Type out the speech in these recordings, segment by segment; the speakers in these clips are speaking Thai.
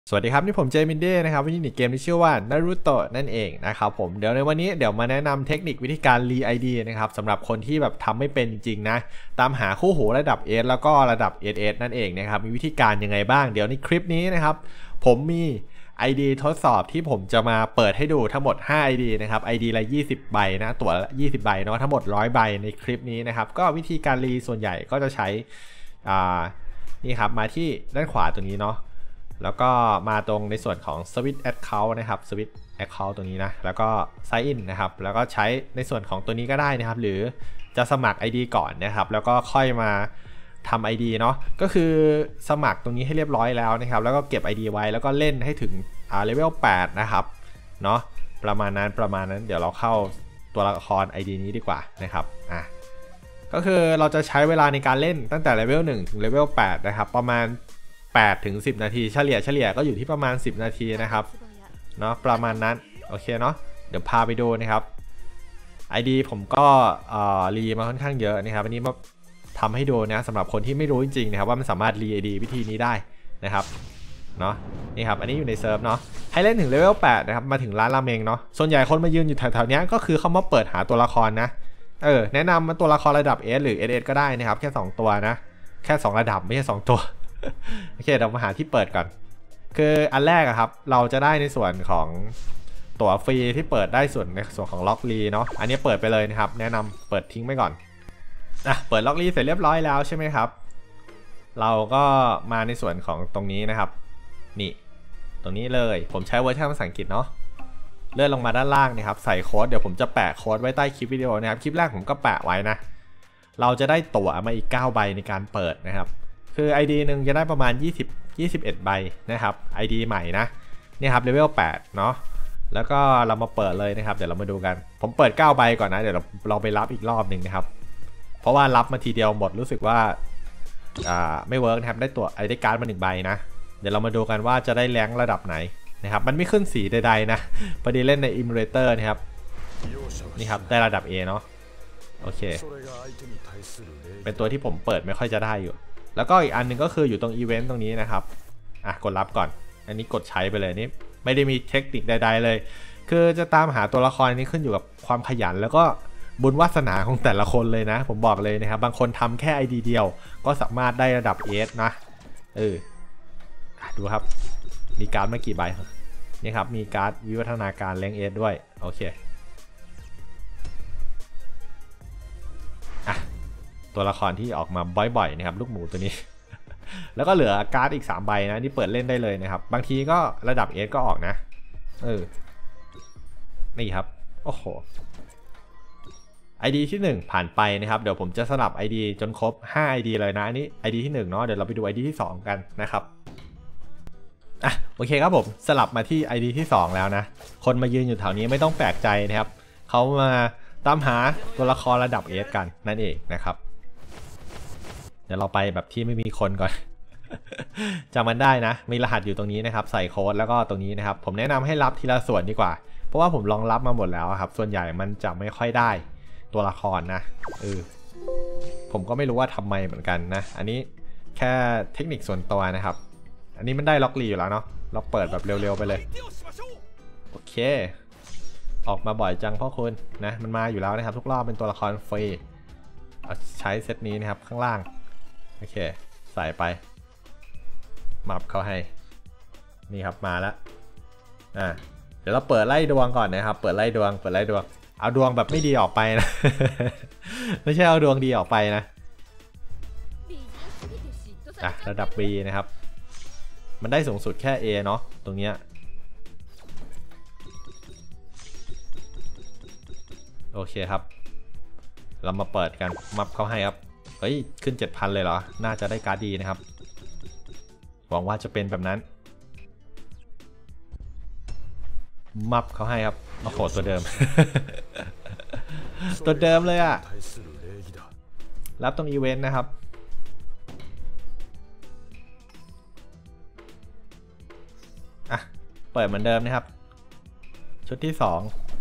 สวัสดีครับนี่ผมเจมินเด้นะครับวิธีหนีเกมที่ชื่อว่านารูโตะนั่นเองนะครับผมเดี๋ยวในวันนี้เดี๋ยวมาแนะนำเทคนิควิธีการรีไอดีนะครับสำหรับคนที่แบบทำไม่เป็นจริงๆนะตามหาคู่หูระดับ S แล้วก็ระดับ SS นั่นเองนะครับมีวิธีการยังไงบ้างเดี๋ยวในคลิปนี้นะครับผมมี ID ทดสอบที่ผมจะมาเปิดให้ดูทั้งหมด5 ID นะครับ ID ละ20 ใบนะตัวละ20 ใบเนาะทั้งหมด100 ใบในคลิปนี้นะครับก็วิธีการรีส่วนใหญ่ก็จะใช้นี่ครับมาที่ด้านขวาตัวนี้เนาะแล้วก็มาตรงในส่วนของ Switch Account นะครับ Switch Account ตรงนี้นะแล้วก็ Sign In นะครับแล้วก็ใช้ในส่วนของตัวนี้ก็ได้นะครับหรือจะสมัคร ID ก่อนนะครับแล้วก็ค่อยมาทำ ID เนาะก็คือสมัครตรงนี้ให้เรียบร้อยแล้วนะครับแล้วก็เก็บ ID ไว้แล้วก็เล่นให้ถึงเลเวล8นะครับเนาะประมาณนั้นเดี๋ยวเราเข้าตัวละคร ID นี้ดีกว่านะครับก็คือเราจะใช้เวลาในการเล่นตั้งแต่เลเวล1ถึงเลเวล8นะครับประมาณ8 ถึง 10 นาทีเฉลี่ยก็อยู่ที่ประมาณ10 นาทีนะครับเนาะประมาณนั้นโอเคเนาะเดี๋ยวพาไปดูนะครับ ID ผมก็รีมาค่อนข้างเยอะนะครับอันนี้มาทำให้ดูนะสำหรับคนที่ไม่รู้จริงๆนะครับว่ามันสามารถรี ID วิธีนี้ได้นะครับเนาะนี่ครับอันนี้อยู่ในเซิร์ฟเนาะให้เล่นถึงเลเวล8นะครับมาถึงร้านราเมงเนาะส่วนใหญ่คนมายืนอยู่แถวๆนี้ก็คือเขามาเปิดหาตัวละครนะแนะนำมันตัวละครระดับ S หรือ SS ก็ได้นะครับแค่2ตัวนะแค่2ระดับไม่ใช่2ตัวโอเคเรามาหาที่เปิดก่อนคืออันแรกครับเราจะได้ในส่วนของตั๋วฟรีที่เปิดได้ส่วนในส่วนของล็อกรีเนาะอันนี้เปิดไปเลยนะครับแนะนำเปิดทิ้งไปก่อนเปิดล็อกรีเสร็จเรียบร้อยแล้วใช่ไหมครับเราก็มาในส่วนของตรงนี้นะครับนี่ตรงนี้เลยผมใช้เวอร์ชันภาษาอังกฤษเนาะเลื่อนลงมาด้านล่างนะครับใส่โค้ดเดี๋ยวผมจะแปะโค้ดไว้ใต้คลิปวิดีโอนะครับคลิปแรกผมก็แปะไว้นะเราจะได้ตั๋วมาอีก9 ใบในการเปิดนะครับคือ ID หนึ่งจะได้ประมาณ21 ใบนะครับ ID ใหม่นะนี่ครับเลเวล8เนาะแล้วก็เรามาเปิดเลยนะครับเดี๋ยวเรามาดูกันผมเปิด9 ใบก่อนนะเดี๋ยวเราไปรับอีกรอบหนึ่งนะครับเพราะว่ารับมาทีเดียวหมดรู้สึกว่าไม่เวิร์กนะครับได้ตัวได้การ์ดมา1 ใบนะเดี๋ยวเรามาดูกันว่าจะได้แรงระดับไหนนะครับมันไม่ขึ้นสีใดๆนะพอดีเล่นใน Emulator นะครับนี่ครับได้ระดับ A เนาะโอเคเป็นตัวที่ผมเปิดไม่ค่อยจะได้อยู่แล้วก็อีกอันนึงก็คืออยู่ตรงอีเวนต์ตรงนี้นะครับกดรับก่อนอันนี้กดใช้ไปเลยนี่ไม่ได้มีเทคนิคใดๆเลยคือจะตามหาตัวละครนี้ขึ้นอยู่กับความขยันแล้วก็บุญวาสนาของแต่ละคนเลยนะผมบอกเลยนะครับบางคนทำแค่ ID เดียวก็สามารถได้ระดับ S นะดูครับมีการ์ดมากี่ใบนี่ครับมีการ์ดวิวัฒนาการแรง S ด้วยโอเคตัวละครที่ออกมาบ่อยๆนะครับลูกหมูตัวนี้ แล้วก็เหลือการ์ดอีก3 ใบนะที่เปิดเล่นได้เลยนะครับบางทีก็ระดับ S ก็ออกนะนี่ครับโอ้โห ID ที่1ผ่านไปนะครับเดี๋ยวผมจะสลับ ID จนครบ5 ID เลยนะอันนี้ ID ที่1เนาะเดี๋ยวเราไปดู ID ที่2กันนะครับโอเคครับผมสลับมาที่ ID ที่2แล้วนะคนมายืนอยู่แถวนี้ไม่ต้องแปลกใจนะครับเขามาตามหาตัวละครระดับ S กันนั่นเองนะครับเดี๋ยวเราไปแบบที่ไม่มีคนก่อน จำมันได้นะมีรหัสอยู่ตรงนี้นะครับใส่โค้ดแล้วก็ตรงนี้นะครับผมแนะนำให้รับทีละส่วนดีกว่าเพราะว่าผมลองรับมาหมดแล้วครับส่วนใหญ่มันจะไม่ค่อยได้ตัวละครนะผมก็ไม่รู้ว่าทำไมเหมือนกันนะอันนี้แค่เทคนิคส่วนตัวนะครับอันนี้มันได้ล็อกรีอยู่แล้วเนาะเราเปิดแบบเร็วๆไปเลยโอเคออกมาบ่อยจังพ่อคุณนะมันมาอยู่แล้วนะครับทุกรอบเป็นตัวละครฟรีใช้เซตนี้นะครับข้างล่างโอเคใส่ไปมับเขาให้นี่ครับมาแล้วเดี๋ยวเราเปิดไล่ดวงก่อนนะครับเปิดไล่ดวงเอาดวงแบบไม่ดีออกไปนะ ไม่ใช่เอาดวงดีออกไปนะระดับ B นะครับมันได้สูงสุดแค่ A เนาะตรงเนี้ยโอเคครับเรามาเปิดกันมับเขาให้ครับเฮ้ยขึ้น 7,000 เลยเหรอน่าจะได้การ์ดดีนะครับหวังว่าจะเป็นแบบนั้นมับเขาให้ครับโอ้โหตัวเดิม ตัวเดิมเลยรับตรงอีเวนต์นะครับเปิดเหมือนเดิมนะครับชุดที่2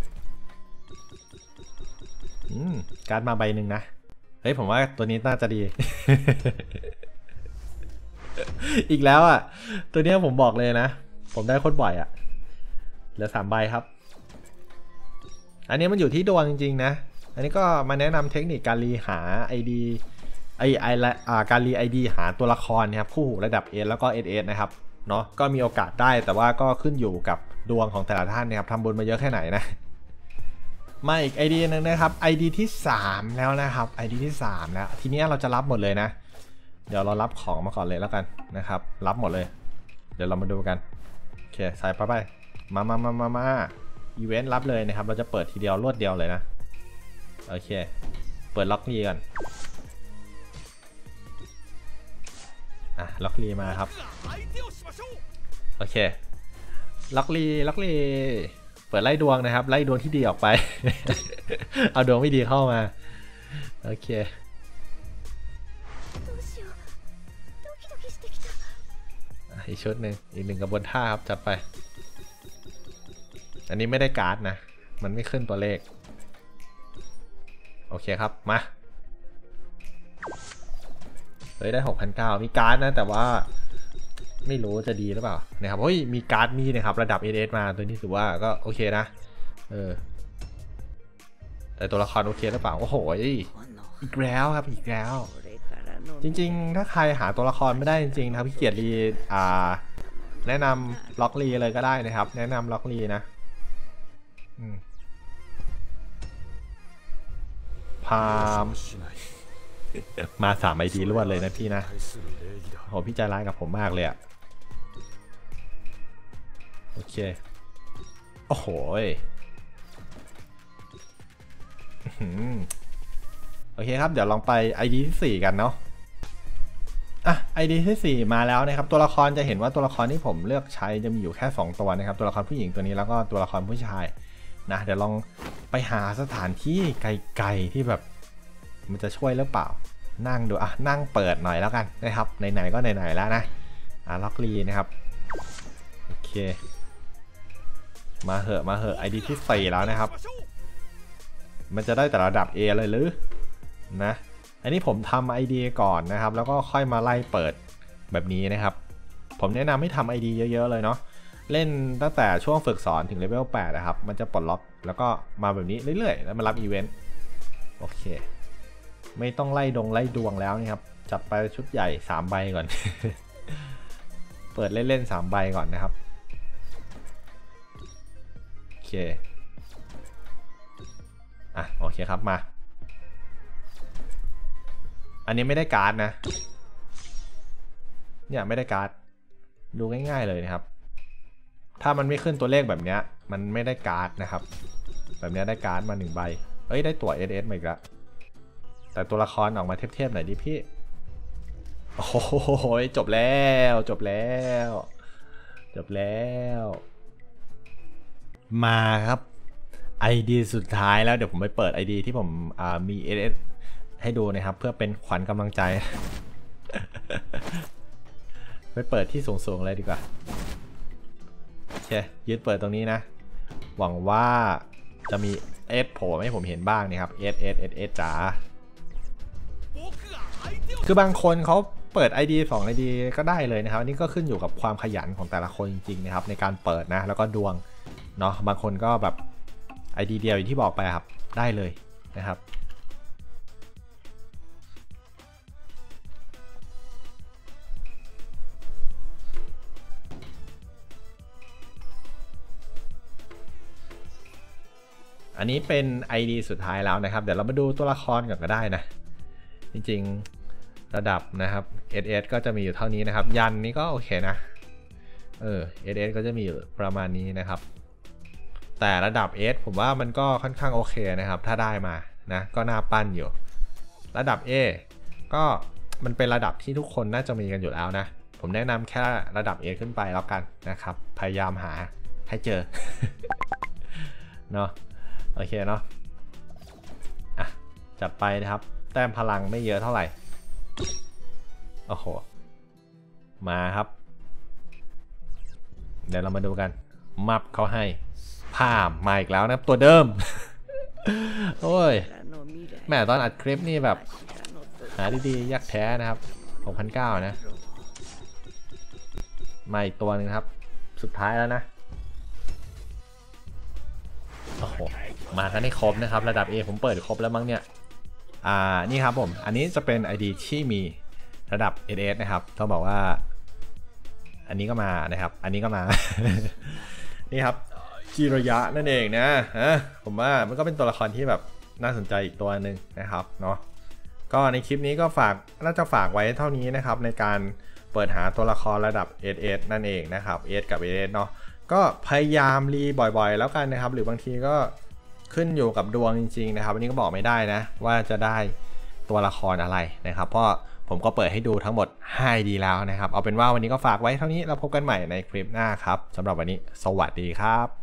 การ์ดมาใบหนึ่งนะเฮ้ยผมว่าตัวนี้น่าจะดี อีกแล้วตัวนี้ผมบอกเลยนะผมได้โคตรบ่อยอะเหลือ3 ใบครับอันนี้มันอยู่ที่ดวงจริงๆนะอันนี้ก็มาแนะนำเทคนิคการรีหา ID การรี ID หาตัวละครนะครับคู่หูระดับ S แล้วก็ SS นะครับเนาะก็มีโอกาสได้แต่ว่าก็ขึ้นอยู่กับดวงของแต่ละท่านนะครับทำบุญมาเยอะแค่ไหนนะมาอีก ID นึงนะครับ ID ที่3แล้วนะครับ ID ที่3แล้วทีนี้เราจะรับหมดเลยนะเดี๋ยวเรารับของมาก่อนเลยแล้วกันนะครับรับหมดเลยเดี๋ยวเรามาดูกันโอเคใส่ไปมาอีเวนต์รับเลยนะครับเราจะเปิดทีเดียวรวดเดียวเลยนะโอเคเปิดล็อกลีกันล็อกลีมาครับโอเคล็อกลีเปิดไล่ดวงนะครับไล่ดวงที่ดีออกไป เอาดวงไม่ดีเข้ามาโอเคอีกชุดหนึ่งอีก1 กระบวนท่าครับจัดไปอันนี้ไม่ได้การ์ดนะมันไม่ขึ้นตัวเลขโอเคครับมาเฮ้ยได้ 6,900 มีการ์ดนะแต่ว่าไม่รู้จะดีหรือเปล่านะครับเฮ้ยมีการ์ดมีนะครับระดับ SS มาตัวนี้ถือว่าก็โอเคนะแต่ตัวละครโอเคหรือเปล่าโอ้โหอีกแล้วครับอีกแล้วจริงๆถ้าใครหาตัวละครไม่ได้จริงๆนะครับพี่เกียรติรีแนะนำล็อกลีเลยก็ได้นะครับแนะนำล็อกลีนะพามมา3 ID รวดเลยนะพี่นะโหพี่ใจร้ายกับผมมากเลยอะโอเคโอ้โหโอเคครับเดี๋ยวลองไป ID ที่4กันเนาะID ที่4มาแล้วนะครับตัวละครจะเห็นว่าตัวละครที่ผมเลือกใช้จะมีอยู่แค่2 ตัวนะครับตัวละครผู้หญิงตัวนี้แล้วก็ตัวละครผู้ชายนะเดี๋ยวลองไปหาสถานที่ไกลๆที่แบบมันจะช่วยหรือเปล่านั่งดูนั่งเปิดหน่อยแล้วกันนะครับไหนๆก็ไหนๆแล้วนะล็อกลีนะครับโอเคมาเหอะ ID ที่4แล้วนะครับมันจะได้แต่ระดับ A เลยหรือนะอันนี้ผมทำ ID ก่อนนะครับแล้วก็ค่อยมาไล่เปิดแบบนี้นะครับผมแนะนำให้ทำ ID เยอะๆเลยเนาะเล่นตั้งแต่ช่วงฝึกสอนถึงเลเวล8นะครับมันจะปลดล็อกแล้วก็มาแบบนี้เรื่อยๆแล้วมารับอีเวนต์โอเคไม่ต้องไล่ดวงแล้วนะครับจัดไปชุดใหญ่3 ใบก่อน เปิดเล่นๆ3 ใบก่อนนะครับโอเคโอเคครับมาอันนี้ไม่ได้การ์ดนะเนี่ยไม่ได้การ์ดดูง่ายๆเลยนะครับถ้ามันไม่ขึ้นตัวเลขแบบนี้มันไม่ได้การ์ดนะครับแบบนี้ได้การ์ดมา1 ใบเอ้ยได้ตัว SS มาอีกแล้วแต่ตัวละครออกมาเทียบๆหน่อยดิพี่โอ้โหจบแล้วมาครับ ID สุดท้ายแล้วเดี๋ยวผมไปเปิด ID ที่ผมมี SS ให้ดูนะครับเพื่อเป็นขวัญกำลังใจ ไปเปิดที่สูงๆเลยดีกว่าโอเคยืดเปิดตรงนี้นะหวังว่าจะมี S โผล่ให้ผมเห็นบ้างนะครับ S จ๋าคือบางคนเขาเปิด ID 2 ID ก็ได้เลยนะครับอันนี้ก็ขึ้นอยู่กับความขยันของแต่ละคนจริงๆนะครับในการเปิดนะแล้วก็ดวงเนาะบางคนก็แบบ ID เดียวอย่างที่บอกไปครับได้เลยนะครับอันนี้เป็น ID สุดท้ายแล้วนะครับเดี๋ยวเรามาดูตัวละครก่อนก็ได้นะจริงๆระดับนะครับ SS ก็จะมีอยู่เท่านี้นะครับยันนี้ก็โอเคนะSS ก็จะมีอยู่ประมาณนี้นะครับแต่ระดับ S ผมว่ามันก็ค่อนข้างโอเคนะครับถ้าได้มานะก็น่าปั้นอยู่ระดับ A ก็มันเป็นระดับที่ทุกคนน่าจะมีกันอยู่แล้วนะผมแนะนำแค่ระดับ A ขึ้นไปแล้วกันนะครับพยายามหาให้เจอ เนาะโอเคเนาะจัดไปนะครับแต้มพลังไม่เยอะเท่าไหร่โอ้โหมาครับเดี๋ยวเรามาดูกันมับเขาให้ผ้ามาอีกแล้วนะตัวเดิม โอ้ยแม่ตอนอัดคลิปนี่แบบหาดีๆยากแท้นะครับ 6,900 นะมาอีกตัวนึงครับสุดท้ายแล้วนะโอ้โหมากันให้ครบนะครับระดับ A ผมเปิดครบแล้วมั้งเนี่ยนี่ครับผมอันนี้จะเป็น ID ที่มีระดับ SS นะครับต้องบอกว่าอันนี้ก็มานะครับอันนี้ก็มา นี่ครับจิระยะนั่นเองนะผมว่ามันก็เป็นตัวละครที่แบบน่าสนใจอีกตัวหนึ่งนะครับเนาะก็ในคลิปนี้ก็น่าจะฝากไว้เท่านี้นะครับในการเปิดหาตัวละครระดับ SS นั่นเองนะครับ S กับ SS เนาะก็พยายามรีบ่อยๆแล้วกันนะครับหรือบางทีก็ขึ้นอยู่กับดวงจริงๆนะครับวันนี้ก็บอกไม่ได้นะว่าจะได้ตัวละครอะไรนะครับเพราะผมก็เปิดให้ดูทั้งหมด5 ดีแล้วนะครับเอาเป็นว่าวันนี้ก็ฝากไว้เท่านี้แล้วพบกันใหม่ในคลิปหน้าครับสำหรับวันนี้สวัสดีครับ